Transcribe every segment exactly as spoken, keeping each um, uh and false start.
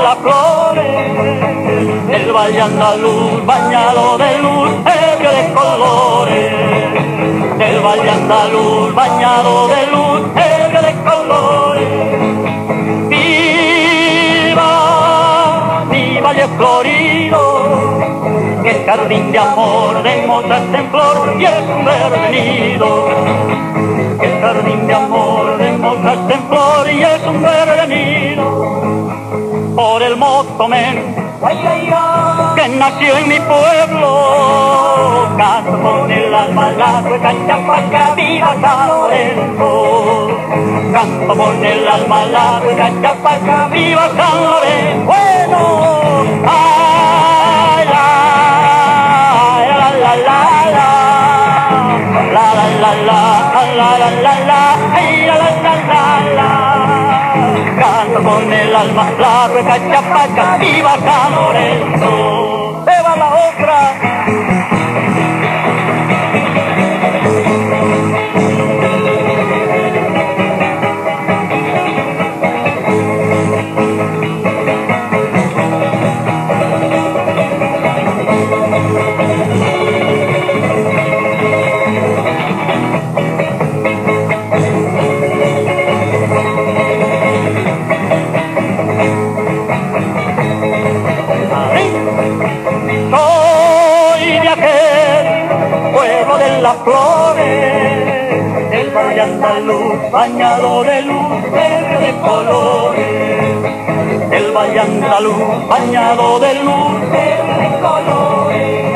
las flores del valle andaluz, bañado de luz, ebrio de colores. Del valle andaluz, bañado de luz, ebrio de colores. Viva, mi valle florido, que es jardín de amor, de mozas en flor y es un verde nido. Que es jardín de amor, de mozas en flor y es un verde nido. Por el motomén que nació en mi pueblo, canto con el alma la cueca chapaca, viva San Lorenzo. Canto con el alma la cueca chapaca, viva San Lorenzo. Bueno, ay, ay, la, la, la, la, la, la, la, la, la, la, la, la, ay, la, la, la, la, la. Canto con el alma la rueca chapaca, viva San Lorenzo. ¡Se va la otra! Las flores del valle andaluz, bañado de luz, verde de colores. Del valle andaluz, bañado de luz, verde de colores.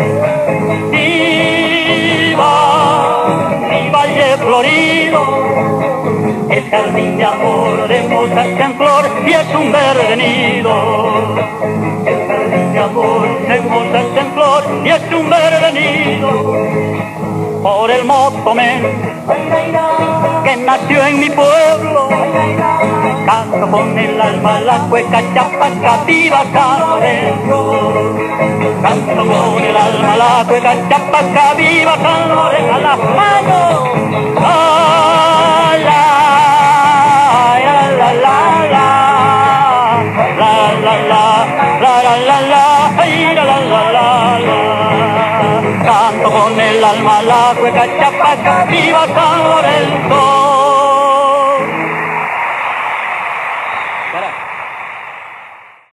Viva mi valle florido, es jardín de amor, de mozas en flor y es un verde nido. Es jardín de amor, de mozas en flor y es un verde nido. Por el motomén que nació en mi pueblo, canto con el alma la cueca chapaca, viva San Lorenzo. Canto con el alma la cueca chapaca, viva San Lorenzo. A las manos. La, la, la, la, la, la, la, la, la, la, la, la, la, la, la, la. Canto con el alma la cueca chapaca, viva San Lorenzo.